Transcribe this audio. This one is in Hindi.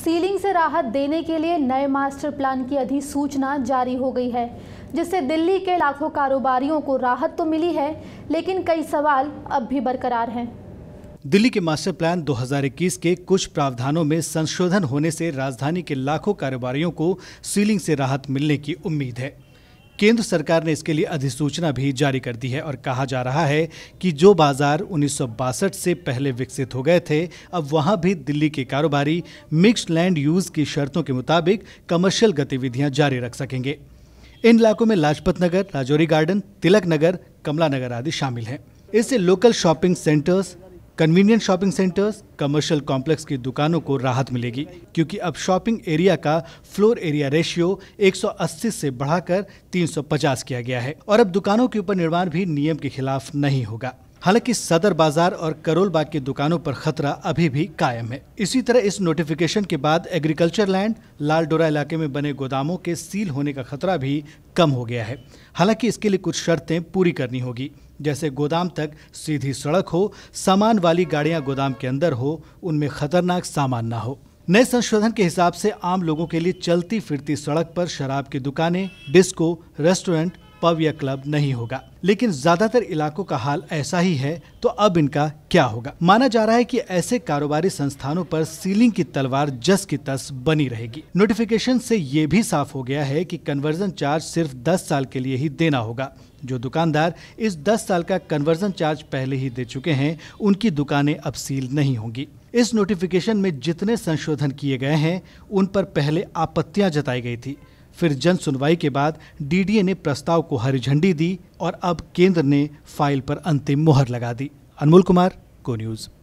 सीलिंग से राहत देने के लिए नए मास्टर प्लान की अधिसूचना जारी हो गई है, जिससे दिल्ली के लाखों कारोबारियों को राहत तो मिली है, लेकिन कई सवाल अब भी बरकरार हैं। दिल्ली के मास्टर प्लान 2021 के कुछ प्रावधानों में संशोधन होने से राजधानी के लाखों कारोबारियों को सीलिंग से राहत मिलने की उम्मीद है। केंद्र सरकार ने इसके लिए अधिसूचना भी जारी कर दी है और कहा जा रहा है कि जो बाजार 1962 से पहले विकसित हो गए थे, अब वहां भी दिल्ली के कारोबारी मिक्स्ड लैंड यूज की शर्तों के मुताबिक कमर्शियल गतिविधियां जारी रख सकेंगे। इन इलाकों में लाजपत नगर, राजौरी गार्डन, तिलक नगर, कमला नगर आदि शामिल हैं। इससे local shopping centres, convenient shopping centres, commercial complex की दुकानों को राहत मिलेगी, क्योंकि अब शॉपिंग एरिया का फ्लोर एरिया रेशियो 180 से बढ़ाकर 350 किया गया है और अब दुकानों के ऊपर निर्माण भी नियम के खिलाफ नहीं होगा। हालांकि सदर बाजार और करोल बाग की दुकानों पर खतरा अभी भी कायम है। इसी तरह इस नोटिफिकेशन के बाद एग्रीकल्चर लैंड, लाल डोरा इलाके में बने गोदामों के सील होने का खतरा भी कम हो गया है। हालांकि इसके लिए कुछ शर्तें पूरी करनी होगी, जैसे गोदाम तक सीधी सड़क हो, सामान वाली गाड़ियां गोदाम के अंदर हो, उनमें खतरनाक सामान ना हो। नए संशोधन के हिसाब से आम लोगों के लिए चलती फिरती सड़क पर शराब की दुकानें, डिस्को, रेस्टोरेंट, पब या क्लब नहीं होगा। लेकिन ज्यादातर इलाकों का हाल ऐसा ही है, तो अब इनका क्या होगा? माना जा रहा है कि ऐसे कारोबारी संस्थानों पर सीलिंग की तलवार जस की तस बनी रहेगी। नोटिफिकेशन से ये भी साफ हो गया है कि कन्वर्जन चार्ज सिर्फ 10 साल के लिए ही देना होगा। जो दुकानदार इस 10 साल का कन्वर्जन चार्ज पहले ही दे चुके हैं, उनकी दुकानें अब सील नहीं होंगी। इस नोटिफिकेशन में जितने संशोधन किए गए हैं, उन पर पहले आपत्तियां जताई गई थी। फिर जन सुनवाई के बाद डीडीए ने प्रस्ताव को हरी झंडी दी और अब केंद्र ने फाइल पर अंतिम मुहर लगा दी। अनमोल कुमार, को न्यूज़।